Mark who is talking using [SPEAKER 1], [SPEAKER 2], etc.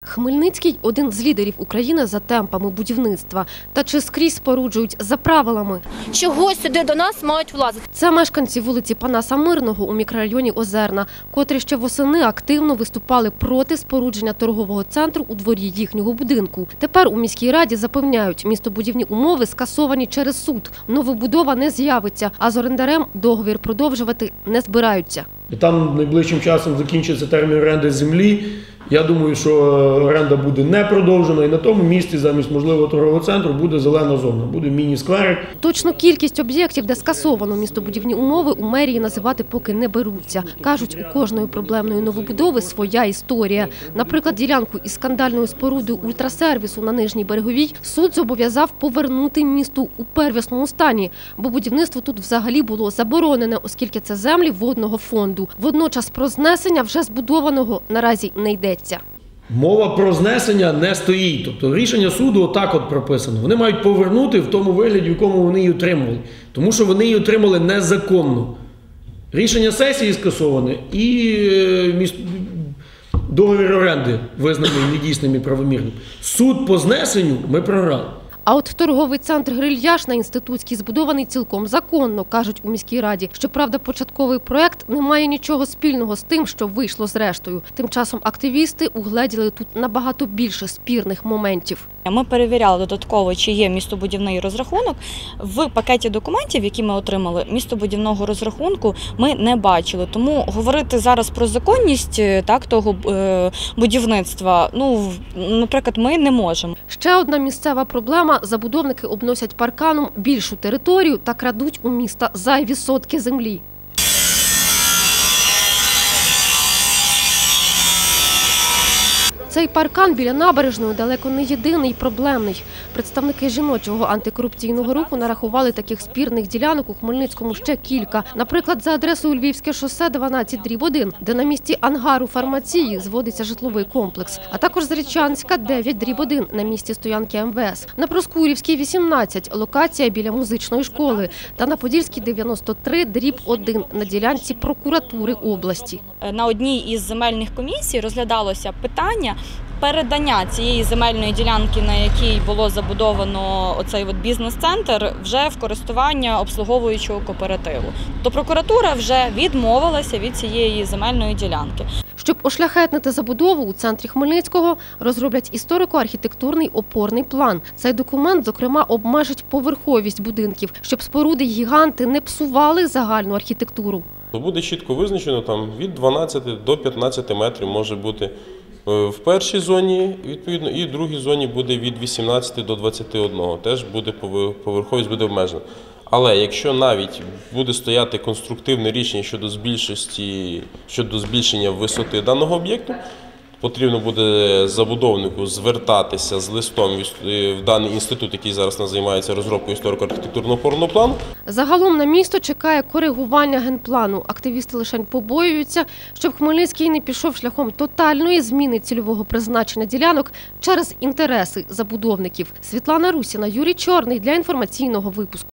[SPEAKER 1] Хмельницький – один з лідерів України за темпами будівництва. Та чи скрізь споруджують за правилами?
[SPEAKER 2] Чого сюди до нас мають влазити?
[SPEAKER 1] Це мешканці вулиці Панаса Мирного у мікрорайоні Озерна, котрі ще восени активно виступали проти спорудження торгового центру у дворі їхнього будинку. Тепер у міській раді запевняють, містобудівні умови скасовані через суд. Новобудова не з'явиться, а з орендарем договір продовжувати не збираються.
[SPEAKER 3] Там найближчим часом закінчиться термін оренди землі. Я думаю, що оренда буде не продовжена і на тому місці замість можливого торгового центру буде зелена зона, буде міні-скверик.
[SPEAKER 1] Точну кількість об'єктів, де скасовано містобудівні умови, у мерії називати поки не беруться. Кажуть, у кожної проблемної новобудови своя історія. Наприклад, ділянку із скандальною спорудою ультрасервісу на Нижній Береговій суд зобов'язав повернути місту у первісному стані, бо будівництво тут взагалі було заборонене, оскільки це землі водного фонду. Водночас про знесення вже збудованого наразі не йдеться.
[SPEAKER 3] Мова про знесення не стоїть. Тобто рішення суду отак от прописано. Вони мають повернути в тому вигляді, в якому вони її отримали. Тому що вони її отримали незаконно. Рішення сесії скасоване і договір оренди визнаний недійсним і правомірним. Суд по знесенню ми програли.
[SPEAKER 1] А от торговий центр «Грильяж» на Інститутській збудований цілком законно, кажуть у міській раді. Щоправда, початковий проект не має нічого спільного з тим, що вийшло зрештою. Тим часом активісти угледіли тут набагато більше спірних моментів.
[SPEAKER 2] Ми перевіряли додатково, чи є містобудівний розрахунок. В пакеті документів, які ми отримали, містобудівного розрахунку ми не бачили. Тому говорити зараз про законність того будівництва, наприклад, ми не можемо.
[SPEAKER 1] Ще одна місцева проблема – забудовники обносять парканом більшу територію та крадуть у міста зайві сотки землі. Цей паркан біля набережної далеко не єдиний і проблемний. Представники жіночого антикорупційного руху нарахували таких спірних ділянок у Хмельницькому ще кілька. Наприклад, за адресою Львівське шосе 12/1, де на місці ангару фармації зводиться житловий комплекс. А також Зарічанська 9/1, на місці стоянки МВС. На Проскурівській 18, локація біля музичної школи. Та на Подільській 93/1, на ділянці прокуратури області.
[SPEAKER 2] На одній із земельних комісій розглядалося питання передання цієї земельної ділянки, на якій було забудовано оцей бізнес-центр, вже в користування обслуговуючого кооперативу. То прокуратура вже відмовилася від цієї земельної ділянки.
[SPEAKER 1] Щоб ошляхетнити забудову у центрі Хмельницького, розроблять історико-архітектурний опорний план. Цей документ, зокрема, обмежить поверховість будинків, щоб споруди гіганти не псували загальну архітектуру.
[SPEAKER 4] Буде чітко визначено, там від 12 до 15 метрів може бути в першій зоні, відповідно, і в другій зоні буде від 18 до 21. Теж буде поверховість буде обмежена. Але якщо навіть буде стояти конструктивне рішення щодо збільшення висоти даного об'єкту, потрібно буде забудовнику звертатися з листом в даний інститут, який зараз займається розробкою історико-архітектурного опорного плану.
[SPEAKER 1] Загалом на місто чекає коригування генплану. Активісти лишень побоюються, щоб Хмельницький не пішов шляхом тотальної зміни цільового призначення ділянок через інтереси забудовників. Світлана Русіна, Юрій Чорний для інформаційного випуску.